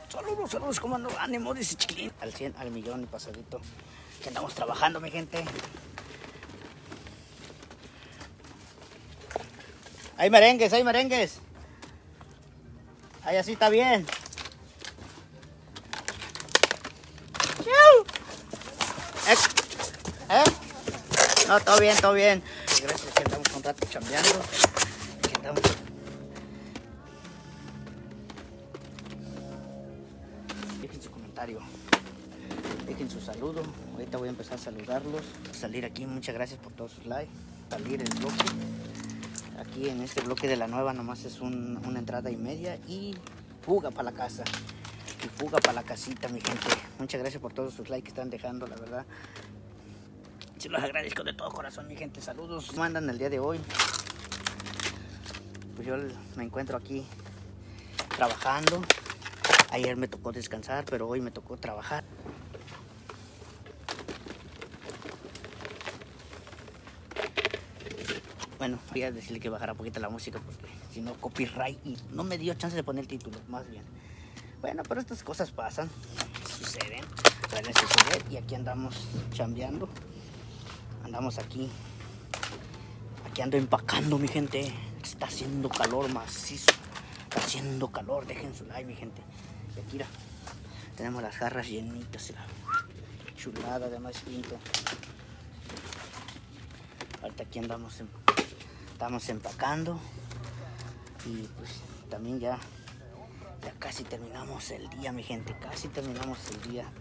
Saludos, saludos, ¿cómo ando? Ánimo, dice Chiquilín. Al 100, al millón y pasadito. Que andamos trabajando, mi gente. Hay merengues, hay merengues. Ahí así está bien. No, todo bien, todo bien. Gracias, que andamos un rato chambeando. Que andamos... Dejen su comentario. Dejen su saludo. Ahorita voy a empezar a saludarlos. Salir aquí, muchas gracias por todos sus likes. Salir el bloque. Aquí en este bloque de la nueva nomás es una entrada y media. Y fuga para la casa. Y fuga para la casita, mi gente. Muchas gracias por todos sus likes que están dejando, la verdad. Se los agradezco de todo corazón, mi gente. Saludos. ¿Cómo andan el día de hoy? Pues yo me encuentro aquí trabajando. Ayer me tocó descansar, pero hoy me tocó trabajar. Bueno, voy a decirle que bajara un poquito la música porque si no, copyright. Y no me dio chance de poner el título, más bien. Bueno, pero estas cosas pasan, suceden, suelen suceder. Y aquí andamos chambeando. Andamos aquí ando empacando, mi gente. Está haciendo calor macizo. Está haciendo calor, dejen su like, mi gente. Y aquí tenemos las jarras llenitas. Chulada de más pinto. Ahorita aquí estamos empacando. Y pues también ya casi terminamos el día, mi gente. Casi terminamos el día.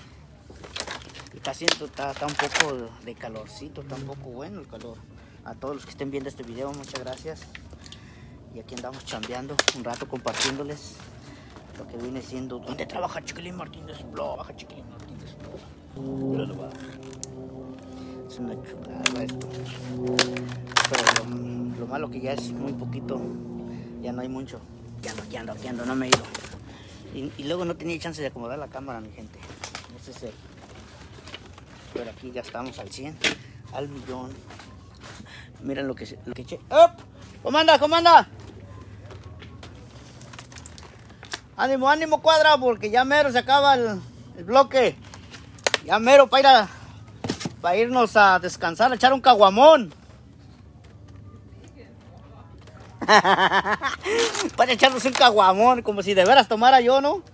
Está un poco de calorcito, está un poco bueno el calor. A todos los que estén viendo este video, muchas gracias. Y aquí andamos chambeando un rato compartiéndoles lo que viene siendo donde trabaja Chiquilín Martínez Blog. Baja Chiquilín Martínez Blog. Es una chulada esto. Pero lo malo que ya es muy poquito, ya no hay mucho. Aquí ando, no me he ido. Y luego no tenía chance de acomodar la cámara, mi gente. Ese es el... Pero aquí ya estamos al 100, al millón. Miren lo que eché. ¡Up! ¿Cómo anda? ¿Cómo anda? Ánimo, ánimo, cuadra, porque ya mero se acaba el bloque. Ya mero para irnos a descansar, a echar un caguamón. Para echarnos un caguamón, como si de veras tomara yo, ¿no?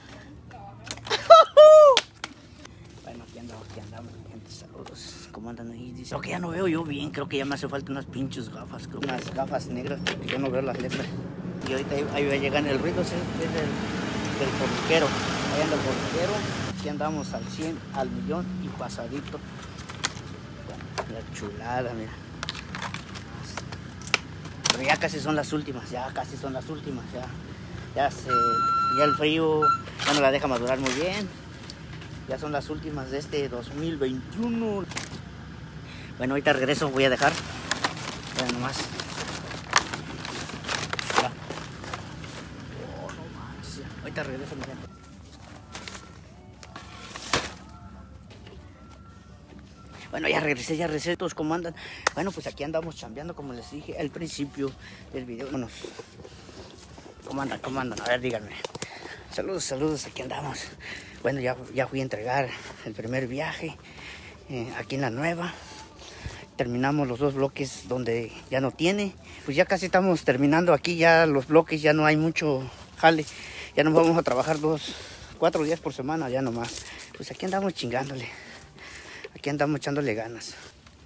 Aquí andamos, gente, saludos. ¿Cómo andan ahí? Dice, creo que ya no veo yo bien, creo que ya me hace falta unas pinches gafas, unas gafas negras, porque yo no veo las letras. Y ahorita ahí va a llegar el ruido, es del porquero. Ahí anda el porquero. Aquí andamos al 100, al millón y pasadito. La chulada, mira. Pero ya casi son las últimas, ya el frío ya no la deja madurar muy bien. Ya son las últimas de este 2021. Bueno, ahorita regreso, voy a dejar. Vean nomás. Oh, no más. Ahorita regreso, mi gente. Bueno, ya regresé, todos cómo andan. Bueno, pues aquí andamos chambeando, como les dije al principio del video. Bueno, ¿cómo andan? A ver, díganme. Saludos, aquí andamos. Bueno, ya fui a entregar el primer viaje aquí en la nueva. Terminamos los 2 bloques donde ya no tiene. Pues ya casi estamos terminando aquí, ya los bloques, ya no hay mucho jale. Ya nos vamos a trabajar 4 días por semana, ya nomás. Pues aquí andamos chingándole. Aquí andamos echándole ganas.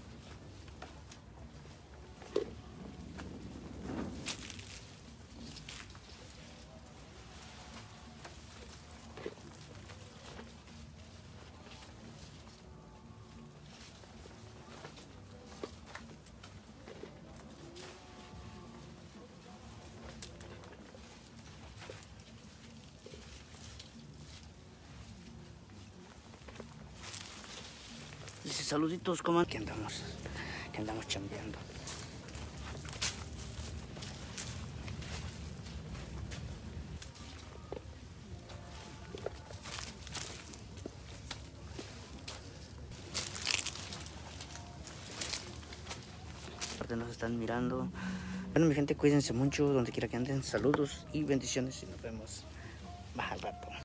Dice, saluditos, ¿cómo? Aquí andamos chambeando. Nos están mirando. Bueno, mi gente, cuídense mucho donde quiera que anden. Saludos y bendiciones y nos vemos más al rato.